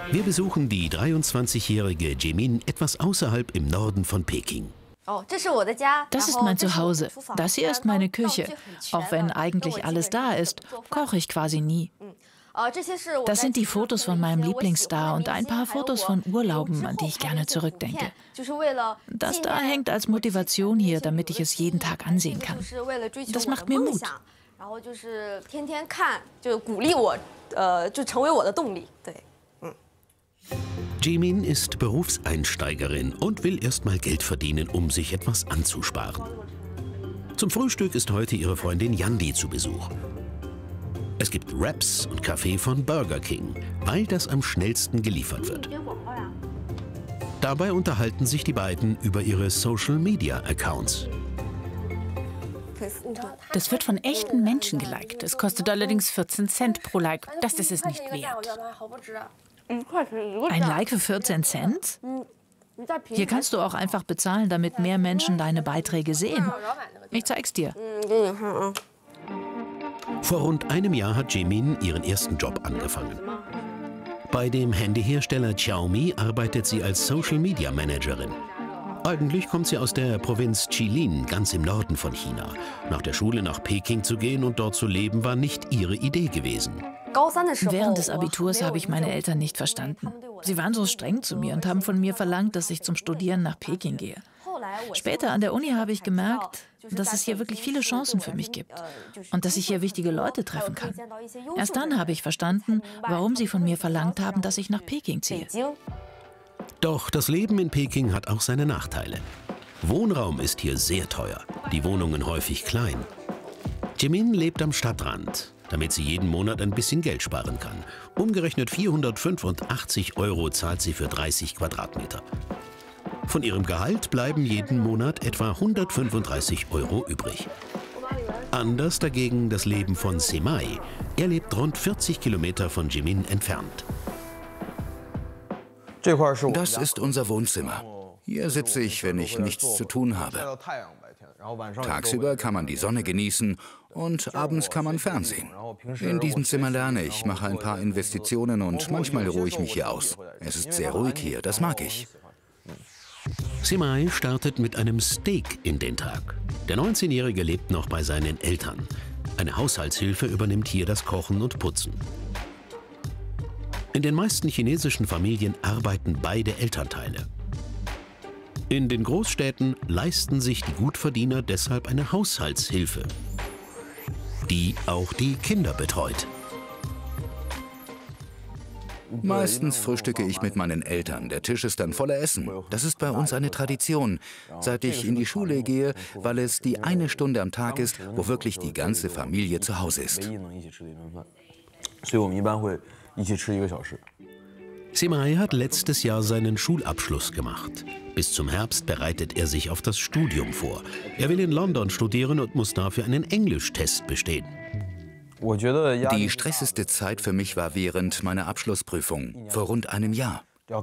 Wir besuchen die 23-jährige Jimin etwas außerhalb im Norden von Peking. Das ist mein Zuhause. Das hier ist meine Küche. Auch wenn eigentlich alles da ist, koche ich quasi nie. Das sind die Fotos von meinem Lieblingsstar und ein paar Fotos von Urlauben, an die ich gerne zurückdenke. Das da hängt als Motivation hier, damit ich es jeden Tag ansehen kann. Das macht mir Mut. Jimin ist Berufseinsteigerin und will erst mal Geld verdienen, um sich etwas anzusparen. Zum Frühstück ist heute ihre Freundin Yandi zu Besuch. Es gibt Wraps und Kaffee von Burger King, weil das am schnellsten geliefert wird. Dabei unterhalten sich die beiden über ihre Social-Media-Accounts. Das wird von echten Menschen geliked. Es kostet allerdings 14 Cent pro Like. Das ist es nicht wert. Ein Like für 14 Cent? Hier kannst du auch einfach bezahlen, damit mehr Menschen deine Beiträge sehen. Ich zeig's dir. Vor rund einem Jahr hat Jimin ihren ersten Job angefangen. Bei dem Handyhersteller Xiaomi arbeitet sie als Social-Media-Managerin. Eigentlich kommt sie aus der Provinz Jilin, ganz im Norden von China. Nach der Schule nach Peking zu gehen und dort zu leben, war nicht ihre Idee gewesen. Während des Abiturs habe ich meine Eltern nicht verstanden. Sie waren so streng zu mir und haben von mir verlangt, dass ich zum Studieren nach Peking gehe. Später an der Uni habe ich gemerkt, dass es hier wirklich viele Chancen für mich gibt und dass ich hier wichtige Leute treffen kann. Erst dann habe ich verstanden, warum sie von mir verlangt haben, dass ich nach Peking ziehe. Doch das Leben in Peking hat auch seine Nachteile. Wohnraum ist hier sehr teuer, die Wohnungen häufig klein. Jimin lebt am Stadtrand, damit sie jeden Monat ein bisschen Geld sparen kann. Umgerechnet 485 € zahlt sie für 30 Quadratmeter. Von ihrem Gehalt bleiben jeden Monat etwa 135 € übrig. Anders dagegen das Leben von Semai. Er lebt rund 40 Kilometer von Jimin entfernt. Das ist unser Wohnzimmer. Hier sitze ich, wenn ich nichts zu tun habe. Tagsüber kann man die Sonne genießen und abends kann man Fernsehen. In diesem Zimmer lerne ich, mache ein paar Investitionen und manchmal ruhe ich mich hier aus. Es ist sehr ruhig hier, das mag ich. Semai startet mit einem Steak in den Tag. Der 19-Jährige lebt noch bei seinen Eltern. Eine Haushaltshilfe übernimmt hier das Kochen und Putzen. In den meisten chinesischen Familien arbeiten beide Elternteile. In den Großstädten leisten sich die Gutverdiener deshalb eine Haushaltshilfe, die auch die Kinder betreut. Meistens frühstücke ich mit meinen Eltern. Der Tisch ist dann voller Essen. Das ist bei uns eine Tradition, seit ich in die Schule gehe, weil es die eine Stunde am Tag ist, wo wirklich die ganze Familie zu Hause ist. Semai hat letztes Jahr seinen Schulabschluss gemacht. Bis zum Herbst bereitet er sich auf das Studium vor. Er will in London studieren und muss dafür einen Englischtest bestehen. Die stressigste Zeit für mich war während meiner Abschlussprüfung, vor rund einem Jahr.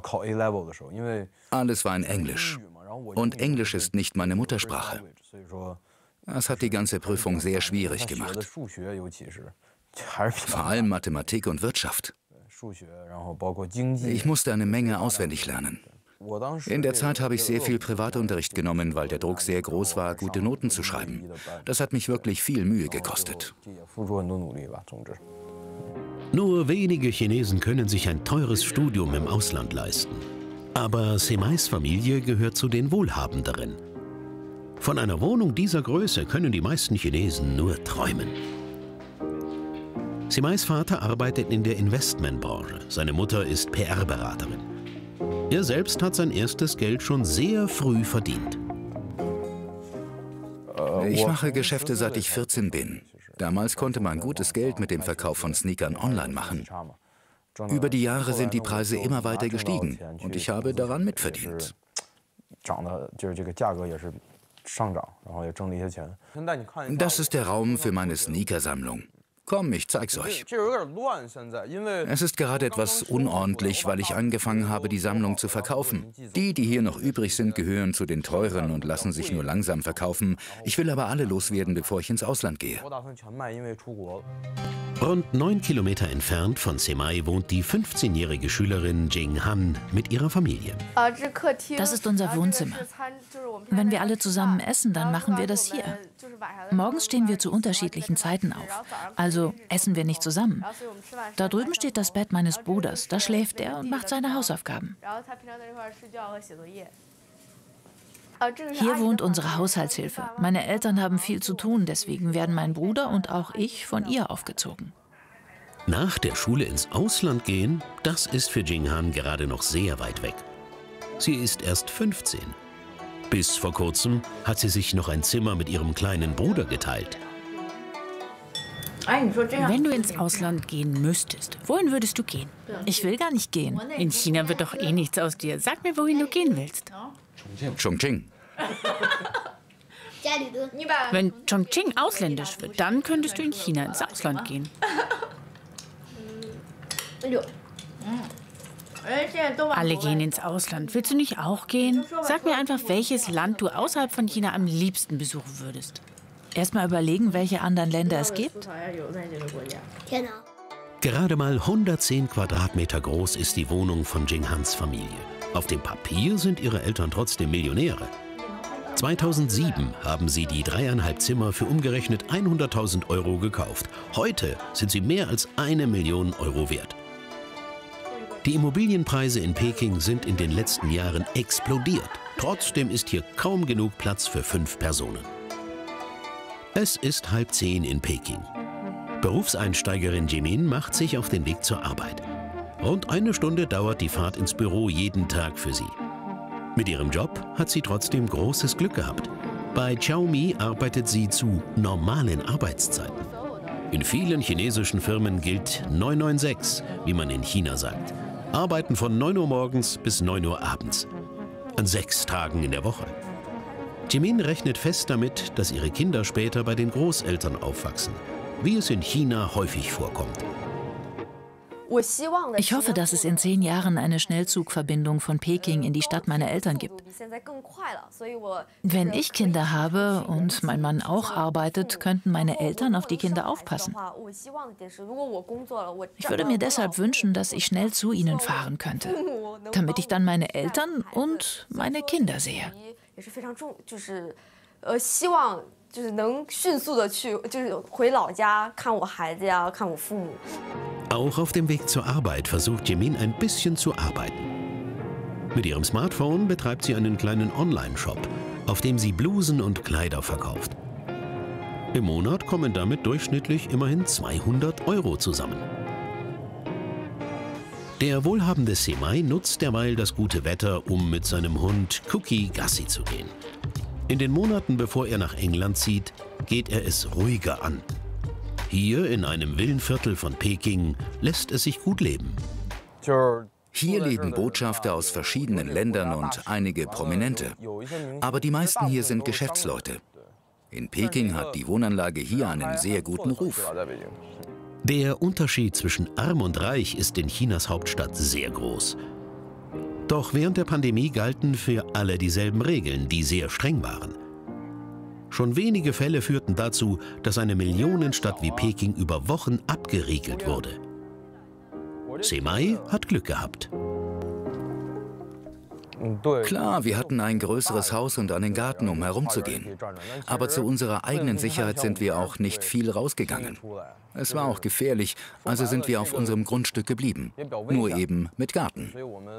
Alles war in Englisch. Und Englisch ist nicht meine Muttersprache. Das hat die ganze Prüfung sehr schwierig gemacht. Vor allem Mathematik und Wirtschaft. Ich musste eine Menge auswendig lernen. In der Zeit habe ich sehr viel Privatunterricht genommen, weil der Druck sehr groß war, gute Noten zu schreiben. Das hat mich wirklich viel Mühe gekostet. Nur wenige Chinesen können sich ein teures Studium im Ausland leisten. Aber Semais Familie gehört zu den Wohlhabenderen. Von einer Wohnung dieser Größe können die meisten Chinesen nur träumen. Semais Vater arbeitet in der Investmentbranche. Seine Mutter ist PR-Beraterin. Er selbst hat sein erstes Geld schon sehr früh verdient. Ich mache Geschäfte, seit ich 14 bin. Damals konnte man gutes Geld mit dem Verkauf von Sneakern online machen. Über die Jahre sind die Preise immer weiter gestiegen und ich habe daran mitverdient. Das ist der Raum für meine Sneakersammlung. Komm, ich zeig's euch. Es ist gerade etwas unordentlich, weil ich angefangen habe, die Sammlung zu verkaufen. Die hier noch übrig sind, gehören zu den teuren und lassen sich nur langsam verkaufen. Ich will aber alle loswerden, bevor ich ins Ausland gehe. Rund 9 Kilometer entfernt von Semai wohnt die 15-jährige Schülerin Jing Han mit ihrer Familie. Das ist unser Wohnzimmer. Wenn wir alle zusammen essen, dann machen wir das hier. Morgens stehen wir zu unterschiedlichen Zeiten auf. Also essen wir nicht zusammen. Da drüben steht das Bett meines Bruders. Da schläft er und macht seine Hausaufgaben. Hier wohnt unsere Haushaltshilfe. Meine Eltern haben viel zu tun, deswegen werden mein Bruder und auch ich von ihr aufgezogen. Nach der Schule ins Ausland gehen, das ist für Jing Han gerade noch sehr weit weg. Sie ist erst 15. Bis vor kurzem hat sie sich noch ein Zimmer mit ihrem kleinen Bruder geteilt. Wenn du ins Ausland gehen müsstest, wohin würdest du gehen? Ich will gar nicht gehen. In China wird doch eh nichts aus dir. Sag mir, wohin du gehen willst. Chongqing. Wenn Chongqing ausländisch wird, dann könntest du in China ins Ausland gehen. Alle gehen ins Ausland. Willst du nicht auch gehen? Sag mir einfach, welches Land du außerhalb von China am liebsten besuchen würdest. Erst mal überlegen, welche anderen Länder es gibt. Gerade mal 110 Quadratmeter groß ist die Wohnung von Jing Hans Familie. Auf dem Papier sind ihre Eltern trotzdem Millionäre. 2007 haben sie die 3,5 Zimmer für umgerechnet 100.000 € gekauft. Heute sind sie mehr als 1 Million € wert. Die Immobilienpreise in Peking sind in den letzten Jahren explodiert. Trotzdem ist hier kaum genug Platz für 5 Personen. Es ist 9:30 in Peking. Berufseinsteigerin Jimin macht sich auf den Weg zur Arbeit. Rund 1 Stunde dauert die Fahrt ins Büro jeden Tag für sie. Mit ihrem Job hat sie trotzdem großes Glück gehabt. Bei Xiaomi arbeitet sie zu normalen Arbeitszeiten. In vielen chinesischen Firmen gilt 996, wie man in China sagt. Arbeiten von 9 Uhr morgens bis 9 Uhr abends. An 6 Tagen in der Woche. Jimin rechnet fest damit, dass ihre Kinder später bei den Großeltern aufwachsen, wie es in China häufig vorkommt. Ich hoffe, dass es in 10 Jahren eine Schnellzugverbindung von Peking in die Stadt meiner Eltern gibt. Wenn ich Kinder habe und mein Mann auch arbeitet, könnten meine Eltern auf die Kinder aufpassen. Ich würde mir deshalb wünschen, dass ich schnell zu ihnen fahren könnte, damit ich dann meine Eltern und meine Kinder sehe. Auch auf dem Weg zur Arbeit versucht Jimin ein bisschen zu arbeiten. Mit ihrem Smartphone betreibt sie einen kleinen Online-Shop, auf dem sie Blusen und Kleider verkauft. Im Monat kommen damit durchschnittlich immerhin 200 € zusammen. Der wohlhabende Semai nutzt derweil das gute Wetter, um mit seinem Hund Cookie Gassi zu gehen. In den Monaten, bevor er nach England zieht, geht er es ruhiger an. Hier in einem Villenviertel von Peking lässt es sich gut leben. Hier leben Botschafter aus verschiedenen Ländern und einige Prominente. Aber die meisten hier sind Geschäftsleute. In Peking hat die Wohnanlage hier einen sehr guten Ruf. Der Unterschied zwischen arm und reich ist in Chinas Hauptstadt sehr groß. Doch während der Pandemie galten für alle dieselben Regeln, die sehr streng waren. Schon wenige Fälle führten dazu, dass eine Millionenstadt wie Peking über Wochen abgeriegelt wurde. Semai hat Glück gehabt. Klar, wir hatten ein größeres Haus und einen Garten, um herumzugehen. Aber zu unserer eigenen Sicherheit sind wir auch nicht viel rausgegangen. Es war auch gefährlich, also sind wir auf unserem Grundstück geblieben. Nur eben mit Garten.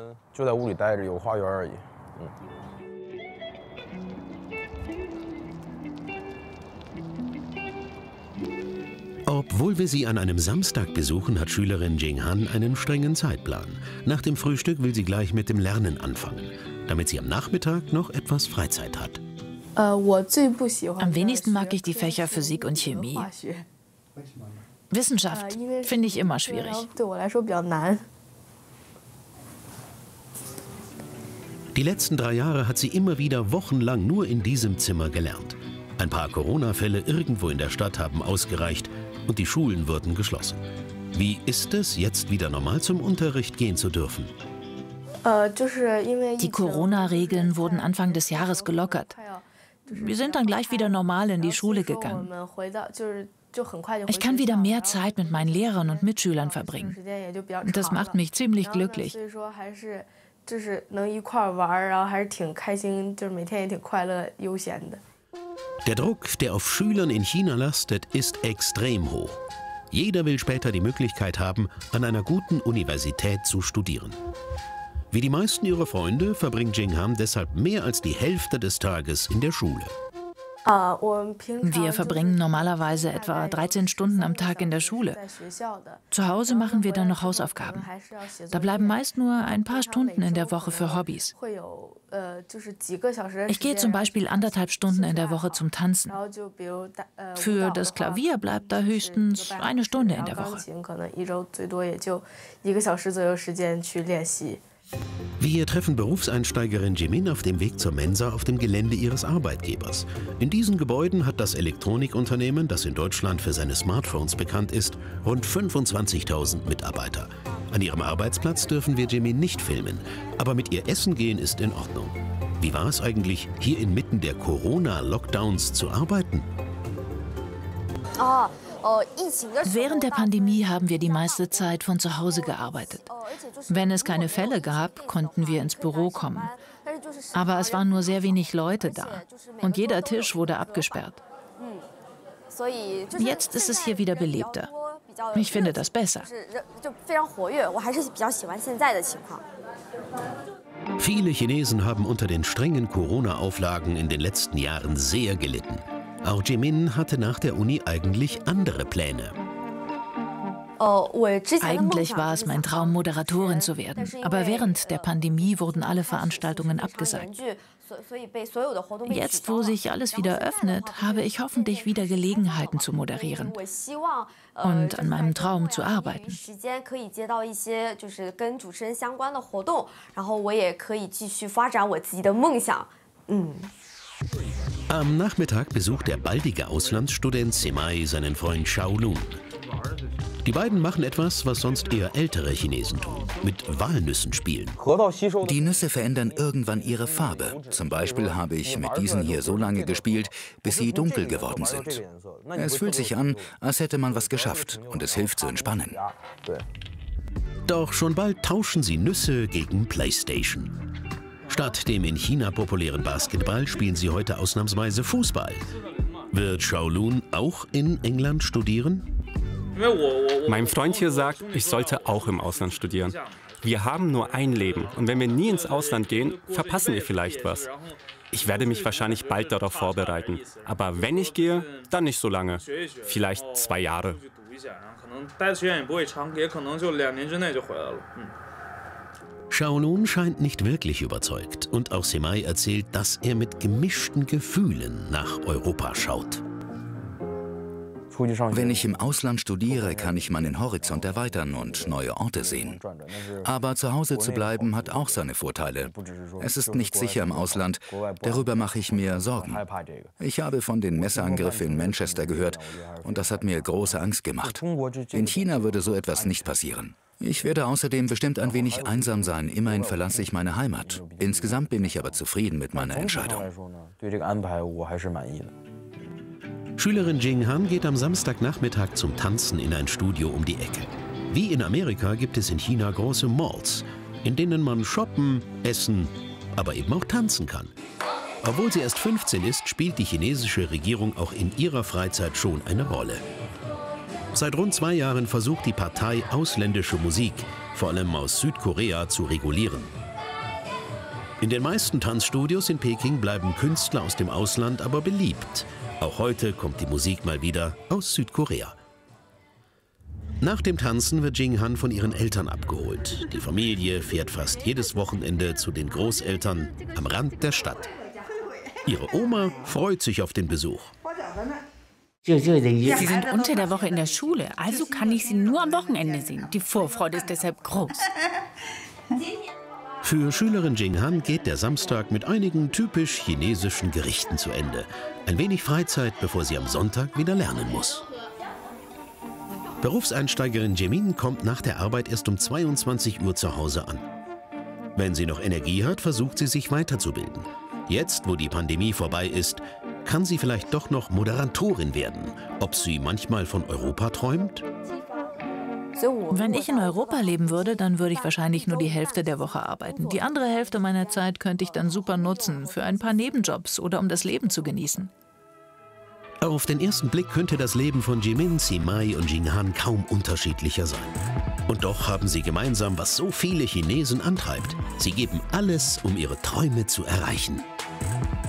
Obwohl wir sie an einem Samstag besuchen, hat Schülerin Jing Han einen strengen Zeitplan. Nach dem Frühstück will sie gleich mit dem Lernen anfangen, damit sie am Nachmittag noch etwas Freizeit hat. Am wenigsten mag ich die Fächer Physik und Chemie. Wissenschaft finde ich immer schwierig. Die letzten 3 Jahre hat sie immer wieder wochenlang nur in diesem Zimmer gelernt. Ein paar Corona-Fälle irgendwo in der Stadt haben ausgereicht, und die Schulen wurden geschlossen. Wie ist es, jetzt wieder normal zum Unterricht gehen zu dürfen? Die Corona-Regeln wurden Anfang des Jahres gelockert. Wir sind dann gleich wieder normal in die Schule gegangen. Ich kann wieder mehr Zeit mit meinen Lehrern und Mitschülern verbringen. Das macht mich ziemlich glücklich. Der Druck, der auf Schülern in China lastet, ist extrem hoch. Jeder will später die Möglichkeit haben, an einer guten Universität zu studieren. Wie die meisten ihrer Freunde verbringt Jinghan deshalb mehr als die Hälfte des Tages in der Schule. Wir verbringen normalerweise etwa 13 Stunden am Tag in der Schule. Zu Hause machen wir dann noch Hausaufgaben. Da bleiben meist nur ein paar Stunden in der Woche für Hobbys. Ich gehe zum Beispiel 1,5 Stunden in der Woche zum Tanzen. Für das Klavier bleibt da höchstens 1 Stunde in der Woche. Wir treffen Berufseinsteigerin Jimin auf dem Weg zur Mensa auf dem Gelände ihres Arbeitgebers. In diesen Gebäuden hat das Elektronikunternehmen, das in Deutschland für seine Smartphones bekannt ist, rund 25.000 Mitarbeiter. An ihrem Arbeitsplatz dürfen wir Jimin nicht filmen, aber mit ihr essen gehen ist in Ordnung. Wie war es eigentlich, hier inmitten der Corona-Lockdowns zu arbeiten? Während der Pandemie haben wir die meiste Zeit von zu Hause gearbeitet. Wenn es keine Fälle gab, konnten wir ins Büro kommen. Aber es waren nur sehr wenig Leute da und jeder Tisch wurde abgesperrt. Jetzt ist es hier wieder belebter. Ich finde das besser. Viele Chinesen haben unter den strengen Corona-Auflagen in den letzten Jahren sehr gelitten. Auch Jimin hatte nach der Uni eigentlich andere Pläne. Eigentlich war es mein Traum, Moderatorin zu werden. Aber während der Pandemie wurden alle Veranstaltungen abgesagt. Jetzt, wo sich alles wieder öffnet, habe ich hoffentlich wieder Gelegenheiten zu moderieren und an meinem Traum zu arbeiten. Am Nachmittag besucht der baldige Auslandsstudent Semai seinen Freund Xiaolun. Die beiden machen etwas, was sonst eher ältere Chinesen tun: mit Walnüssen spielen. Die Nüsse verändern irgendwann ihre Farbe. Zum Beispiel habe ich mit diesen hier so lange gespielt, bis sie dunkel geworden sind. Es fühlt sich an, als hätte man was geschafft, und es hilft zu entspannen. Doch schon bald tauschen sie Nüsse gegen PlayStation. Statt dem in China populären Basketball spielen sie heute ausnahmsweise Fußball. Wird Xiaolun auch in England studieren? Mein Freund hier sagt, ich sollte auch im Ausland studieren. Wir haben nur ein Leben und wenn wir nie ins Ausland gehen, verpassen wir vielleicht was. Ich werde mich wahrscheinlich bald darauf vorbereiten. Aber wenn ich gehe, dann nicht so lange. Vielleicht 2 Jahre. Xiaolun scheint nicht wirklich überzeugt und auch Semai erzählt, dass er mit gemischten Gefühlen nach Europa schaut. Wenn ich im Ausland studiere, kann ich meinen Horizont erweitern und neue Orte sehen. Aber zu Hause zu bleiben hat auch seine Vorteile. Es ist nicht sicher im Ausland, darüber mache ich mir Sorgen. Ich habe von den Messerangriffen in Manchester gehört und das hat mir große Angst gemacht. In China würde so etwas nicht passieren. Ich werde außerdem bestimmt ein wenig einsam sein, immerhin verlasse ich meine Heimat. Insgesamt bin ich aber zufrieden mit meiner Entscheidung. Schülerin Jinghan geht am Samstagnachmittag zum Tanzen in ein Studio um die Ecke. Wie in Amerika gibt es in China große Malls, in denen man shoppen, essen, aber eben auch tanzen kann. Obwohl sie erst 15 ist, spielt die chinesische Regierung auch in ihrer Freizeit schon eine Rolle. Seit rund 2 Jahren versucht die Partei, ausländische Musik, vor allem aus Südkorea, zu regulieren. In den meisten Tanzstudios in Peking bleiben Künstler aus dem Ausland aber beliebt. Auch heute kommt die Musik mal wieder aus Südkorea. Nach dem Tanzen wird Jinghan von ihren Eltern abgeholt. Die Familie fährt fast jedes Wochenende zu den Großeltern am Rand der Stadt. Ihre Oma freut sich auf den Besuch. Sie sind unter der Woche in der Schule, also kann ich sie nur am Wochenende sehen. Die Vorfreude ist deshalb groß. Für Schülerin Jinghan geht der Samstag mit einigen typisch chinesischen Gerichten zu Ende. Ein wenig Freizeit, bevor sie am Sonntag wieder lernen muss. Berufseinsteigerin Jimin kommt nach der Arbeit erst um 22 Uhr zu Hause an. Wenn sie noch Energie hat, versucht sie sich weiterzubilden. Jetzt, wo die Pandemie vorbei ist, kann sie vielleicht doch noch Moderatorin werden. Ob sie manchmal von Europa träumt? Wenn ich in Europa leben würde, dann würde ich wahrscheinlich nur die Hälfte der Woche arbeiten. Die andere Hälfte meiner Zeit könnte ich dann super nutzen, für ein paar Nebenjobs oder um das Leben zu genießen. Auf den ersten Blick könnte das Leben von Jimin, Simai und Jinghan kaum unterschiedlicher sein. Und doch haben sie gemeinsam, was so viele Chinesen antreibt. Sie geben alles, um ihre Träume zu erreichen.